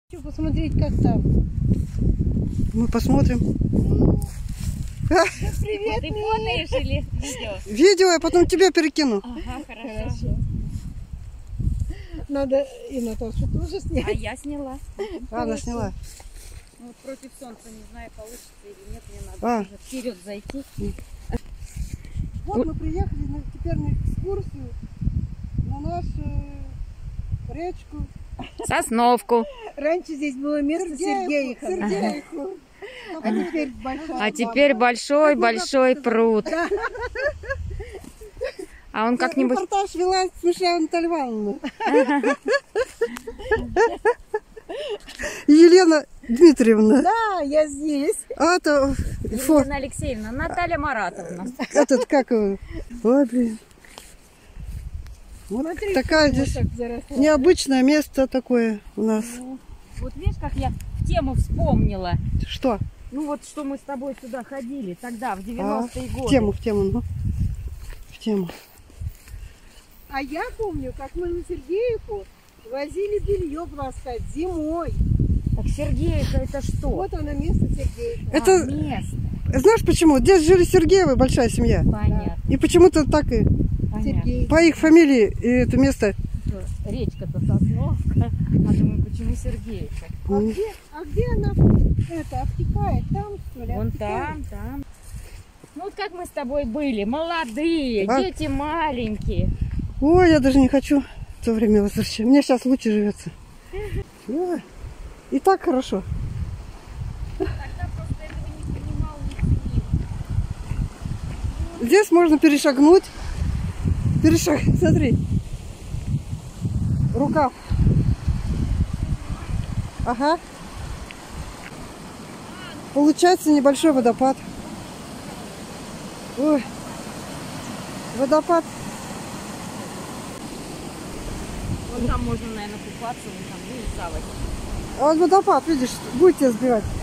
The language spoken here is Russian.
Хочу посмотреть, как там. Мы посмотрим. Привет, ты фотоешь или видео? Видео, я потом тебе перекину. Ага, хорошо. Надо и Наташу тоже снять. А я сняла. Она сняла. Ну, вот против солнца, не знаю, получится или нет, мне надо А. уже вперед зайти. Вот мы приехали теперь на экскурсию на нашу речку. Сосновку. Раньше здесь было место Сергеевка. Сергеевку. А теперь большая. А теперь большой-большой пруд. А он как-нибудь... Репортаж вела Смышляева Наталья Ивановна. Елена Дмитриевна. Да, я здесь. А это Елена Алексеевна, Наталья Маратовна. этот как его? Ой, блин. Вот Смотри, такая вот здесь так заросло. необычное место такое у нас. Вот видишь, как я тему вспомнила. Что? Ну вот, что мы с тобой сюда ходили тогда, в 90-е годы. В тему, ну. В тему. А я помню, как мы на Сергеевку возили белье таскать зимой. Так Сергеевка это что? Вот оно место Сергеевка. Это- место. Знаешь почему? Здесь жили Сергеевы, большая семья. Понятно, И почему-то так и понятно. Сергеевка. по их фамилии и это место. Речка-то Сосновка. А думаю, почему Сергеевка? А где она это обтекает? Там, что ли? Вон обтекает? там. Ну вот как мы с тобой были, молодые, А? дети маленькие. Ой, я даже не хочу в то время возвращаться. Мне сейчас лучше живется. Ой, и так хорошо. Тогда просто этого не понимал, не ценил. Здесь можно перешагнуть. Смотри. Рукав. Ага. Получается небольшой водопад. Ой. Водопад. Вон там можно, наверное, купаться, вон там, видишь, заводь. А вот водопад, видишь, будет тебя сбивать.